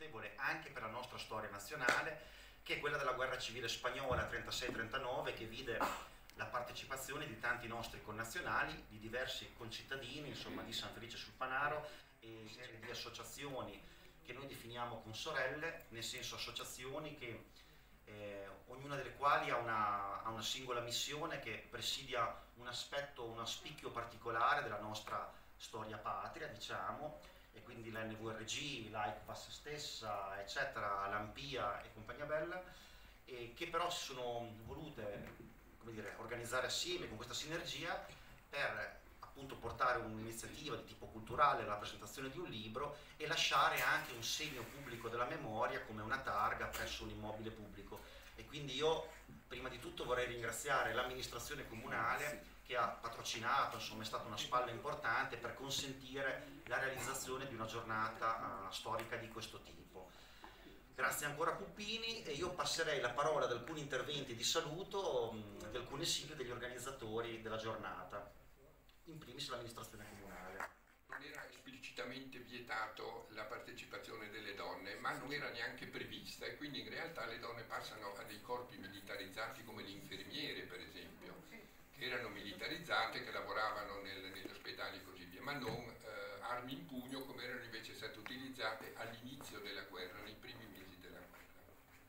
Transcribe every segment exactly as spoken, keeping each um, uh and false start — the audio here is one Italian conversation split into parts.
anche per la nostra storia nazionale, che è quella della guerra civile spagnola trentasei trentanove, che vide la partecipazione di tanti nostri connazionali, di diversi concittadini, insomma di San Felice sul Panaro, e serie di associazioni che noi definiamo consorelle, nel senso associazioni che eh, ognuna delle quali ha una, ha una singola missione che presidia un aspetto, un spicchio particolare della nostra storia patria, diciamo, e quindi l'N V R G, l'A I C P A S stessa, eccetera, l'Ampia e compagnia bella, e che però si sono volute, come dire, organizzare assieme con questa sinergia per appunto portare un'iniziativa di tipo culturale alla presentazione di un libro e lasciare anche un segno pubblico della memoria come una targa presso un immobile pubblico. E quindi io prima di tutto vorrei ringraziare l'amministrazione comunale che ha patrocinato, insomma è stata una spalla importante per consentire la realizzazione di una giornata uh, storica di questo tipo. Grazie ancora Puppini, e io passerei la parola ad alcuni interventi di saluto um, di alcune sigle degli organizzatori della giornata, in primis l'amministrazione comunale. Non era esplicitamente vietato la partecipazione delle donne, ma non era neanche prevista, e quindi in realtà le donne passano a dei corpi militarizzati come le infermiere, per esempio, che erano militarizzate, che lavoravano nel, negli ospedali e così via, ma non eh, armi in pugno come erano invece state utilizzate all'inizio della guerra, nei primi mesi della guerra.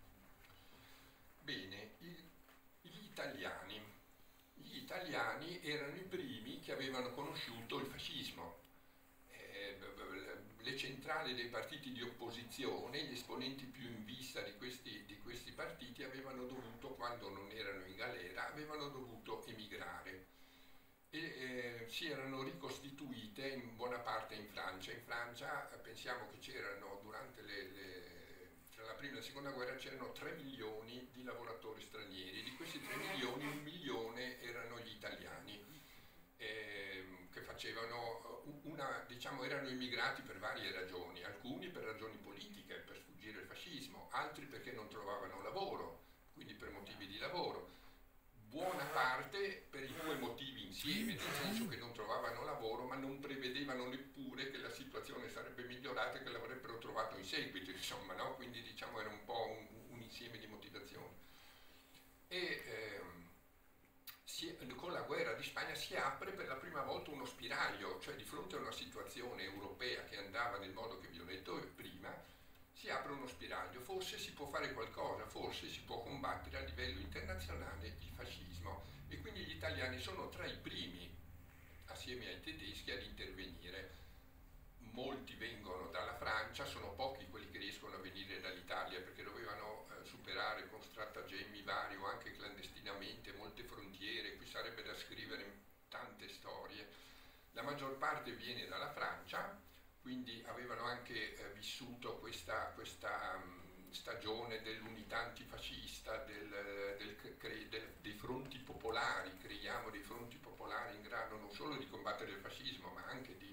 Bene, il, gli italiani. Gli italiani erano i primi che avevano conosciuto il fascismo. Eh, le centrali dei partiti di opposizione, gli esponenti più in vista di questi, di questi partiti avevano dovuto, quando non erano in galera, avevano dovuto emigrare e eh, si erano ricostituite in buona parte in Francia. In Francia eh, pensiamo che c'erano durante le, le tra la prima e la seconda guerra c'erano tre milioni di lavoratori stranieri, di questi tre milioni un milione erano gli italiani, eh, che facevano una, diciamo, erano immigrati per varie ragioni, alcuni per ragioni politiche, per sfuggire al fascismo, altri perché non trovavano lavoro, quindi per motivi di lavoro. Buona parte per i due motivi insieme, nel senso che non trovavano lavoro ma non prevedevano neppure che la situazione sarebbe migliorata e che l'avrebbero trovato in seguito, insomma, no? Quindi diciamo era un po' un, un insieme di motivazioni. E ehm, si, con la guerra di Spagna si apre per la prima volta uno spiraglio, cioè di fronte a una situazione europea che andava nel modo che vi ho detto prima, si apre uno spiraglio, forse si può fare qualcosa, forse si può combattere a livello internazionale il fascismo, e quindi gli italiani sono tra i primi, assieme ai tedeschi, ad intervenire. Molti vengono dalla Francia, sono pochi quelli che riescono a venire dall'Italia perché dovevano eh, superare con stratagemmi vari o anche clandestinamente molte frontiere, qui sarebbe da scrivere tante storie. La maggior parte viene dalla Francia, quindi avevano anche eh, vissuto questa, questa um, stagione dell'unità antifascista, del, del, del, dei fronti popolari, creiamo dei fronti popolari in grado non solo di combattere il fascismo ma anche di,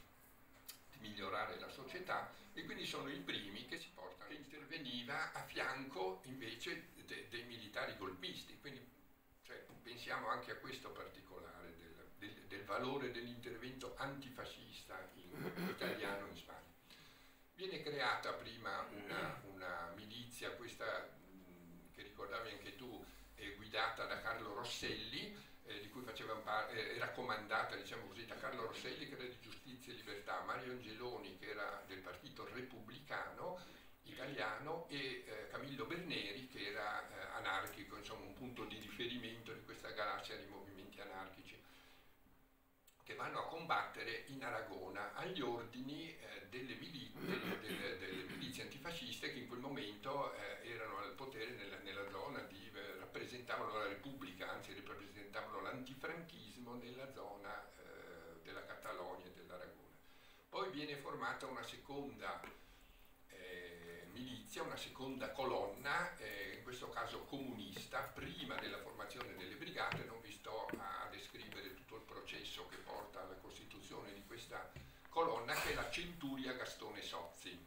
di migliorare la società, e quindi sono i primi che si portano, che interveniva a fianco invece de, dei militari golpisti, quindi cioè, pensiamo anche a questo particolare del, del, del valore dell'intervento antifascista in italiano in Spagna. Viene creata prima una, una milizia, questa mh, che ricordavi anche tu, eh, guidata da Carlo Rosselli, eh, di cui faceva eh, era comandata, diciamo così, da Carlo Rosselli, che era di Giustizia e Libertà, Mario Angeloni, che era del Partito Repubblicano italiano, e eh, Camillo Berneri, che era eh, anarchico, insomma un punto di riferimento di questa galassia di movimenti anarchici, che vanno a combattere in Aragona agli ordini eh, delle, mili delle, delle, delle milizie antifasciste che in quel momento eh, erano al potere nella, nella zona di, eh, rappresentavano la Repubblica, anzi rappresentavano l'antifranchismo nella zona eh, della Catalogna e dell'Aragona. Poi viene formata una seconda Eh, milizia, una seconda colonna, eh, in questo caso comunista, prima della formazione delle brigate. Non vi sto a descrivere tutto il processo che porta alla costituzione di questa colonna, che è la Centuria Gastone Sozzi.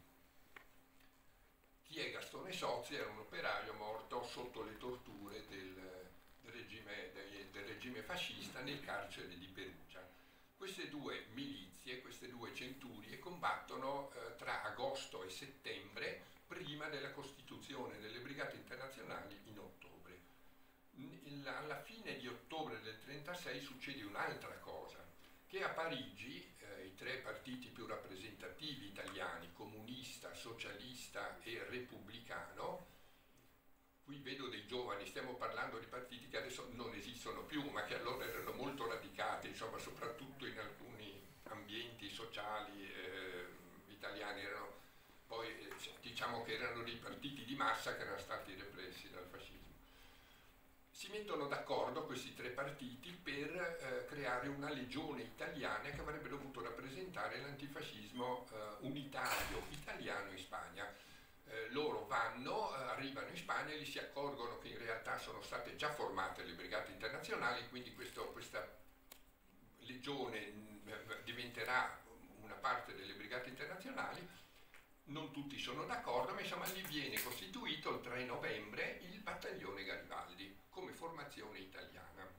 Chi è Gastone Sozzi? Era un operaio morto sotto le torture del, del, regime, del, del regime fascista nel carcere di Perugia. Queste due milizie, queste due centurie combattono eh, tra agosto e settembre della costituzione delle brigate internazionali in ottobre. Alla fine di ottobre del trentasei succede un'altra cosa, che a Parigi eh, i tre partiti più rappresentativi italiani, comunista, socialista e repubblicano, qui vedo dei giovani, stiamo parlando di partiti che adesso non esistono più, ma che allora erano molto radicati, insomma, soprattutto in alcuni ambienti sociali eh, italiani, erano, poi eh, diciamo che erano dei partiti di massa che erano stati repressi dal fascismo. Si mettono d'accordo questi tre partiti per eh, creare una legione italiana che avrebbe dovuto rappresentare l'antifascismo eh, unitario italiano in Spagna. Eh, loro vanno, eh, arrivano in Spagna e li si accorgono che in realtà sono state già formate le brigate internazionali, quindi questo, questa legione mh, diventerà una parte delle brigate internazionali. Non tutti sono d'accordo, ma insomma lì viene costituito il tre novembre il battaglione Garibaldi come formazione italiana.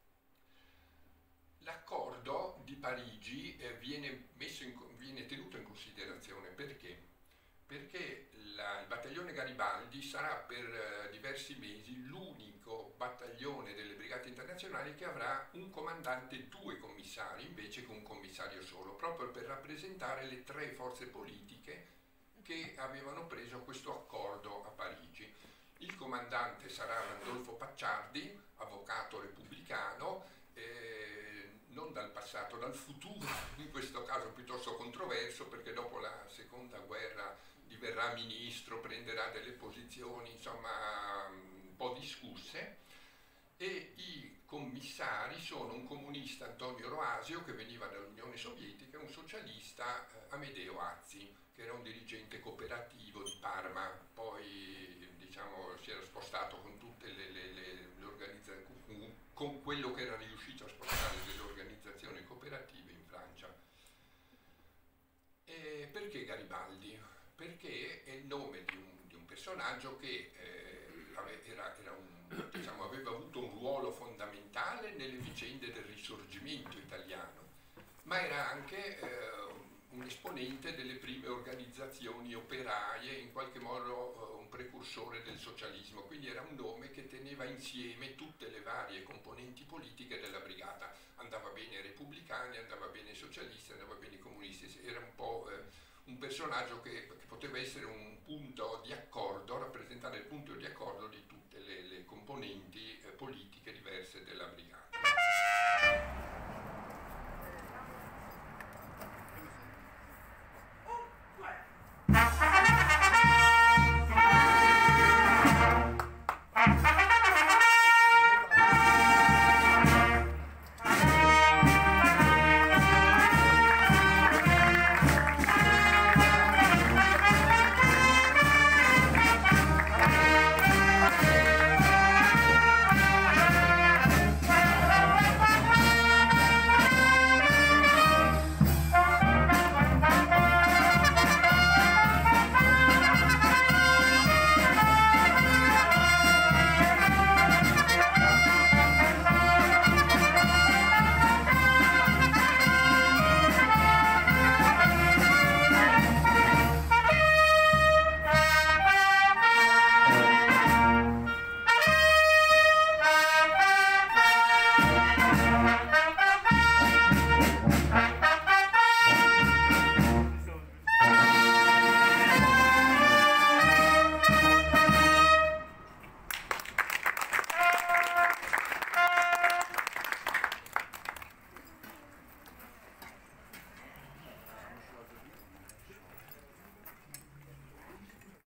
L'accordo di Parigi eh, viene, messo in, viene tenuto in considerazione perché? Perché la, il battaglione Garibaldi sarà per eh, diversi mesi l'unico battaglione delle brigate internazionali che avrà un comandante e due commissari invece che un commissario solo, proprio per rappresentare le tre forze politiche che avevano preso questo accordo a Parigi. Il comandante sarà Randolfo Pacciardi, avvocato repubblicano, eh, non dal passato, dal futuro, in questo caso piuttosto controverso, perché dopo la seconda guerra diverrà ministro, prenderà delle posizioni insomma un po' discusse, e i commissari sono un comunista Antonio Roasio che veniva dall'Unione Sovietica e un socialista eh, Amedeo Azzi, che era un dirigente cooperativo di Parma, poi diciamo si era spostato con tutte le, le, le, le organizzazioni, con quello che era riuscito a spostare delle organizzazioni cooperative in Francia. E perché Garibaldi? Perché è il nome di un, di un personaggio che eh, era, era un, diciamo, aveva avuto un ruolo fondamentale nelle vicende del risorgimento italiano, ma era anche eh, un esponente delle prime organizzazioni operaie, in qualche modo uh, un precursore del socialismo, quindi era un nome che teneva insieme tutte le varie componenti politiche della brigata. Andava bene ai repubblicani, andava bene ai socialisti, andava bene ai comunisti, era un po' uh, un personaggio che, che poteva essere